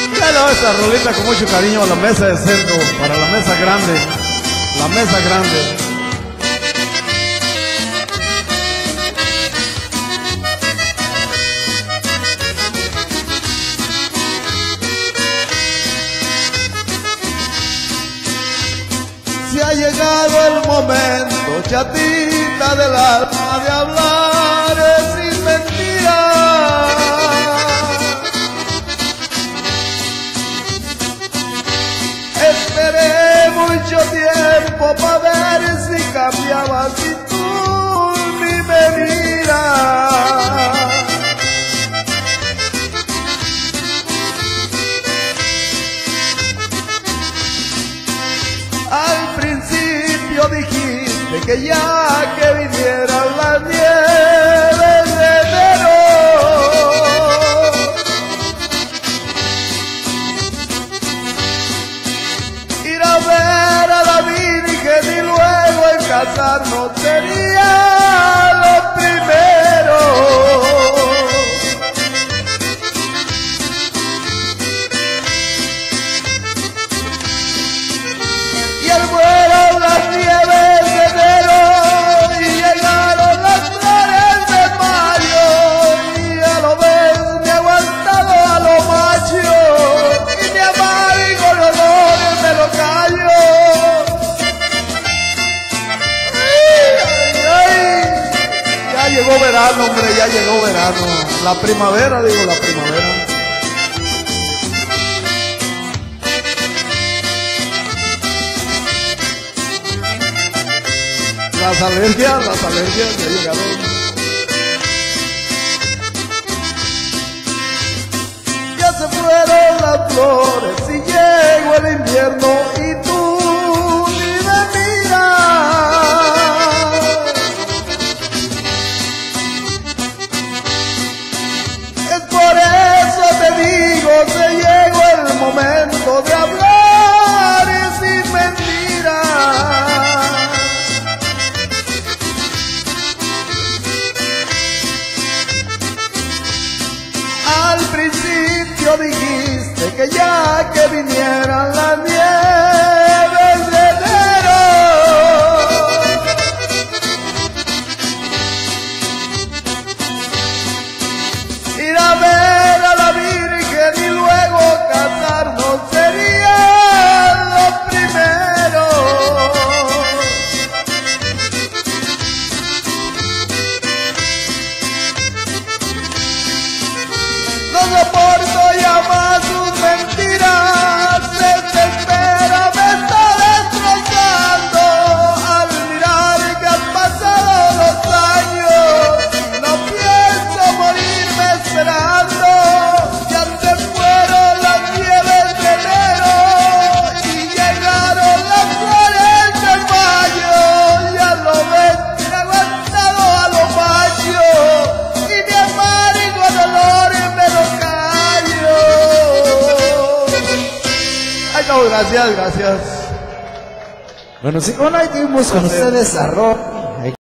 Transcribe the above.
Dale esta rolita con mucho cariño a la mesa de centro, para la mesa grande, la mesa grande. Si ha llegado el momento, chatita del alma, de hablar sin mentiras. Esperé mucho tiempo para ver si cambiabas y tú ni me miras. Al principio dijiste que ya que vinieran las nieves de enero, ir a ver a la Virgen y luego en casarnos sería lo primero. Y al fueron las nieves de enero y llegaron las flores de mayo, y a lo ves me he aguantado a lo macho y mi amargo dolor me lo callo. Ya llegó verano, hombre, ya llegó verano. La primavera, digo, la primavera. Las alergias ya llegaron. Ya se fueron las flores y llegó el invierno y tú ni me miras. Es por eso te digo, se llegó el momento de hablar y sin mentiras. Al principio dijiste que ya que vinieran las nieves de enero, ir a ver a la Virgen y luego casarnos sería lo primero. No soporto ya más sus mentiras, desespera, me está destrozando al mirar que han pasado los años y no pienso morirme esperando. Ya se fueron las nieves de enero y llegaron las flores de mayo, ya lo ves, me he aguantado a lo macho y mi amargo dolor me lo callo. Ay, no, gracias. Bueno, sí, bueno, ahí tuvimos con ustedes a Rob.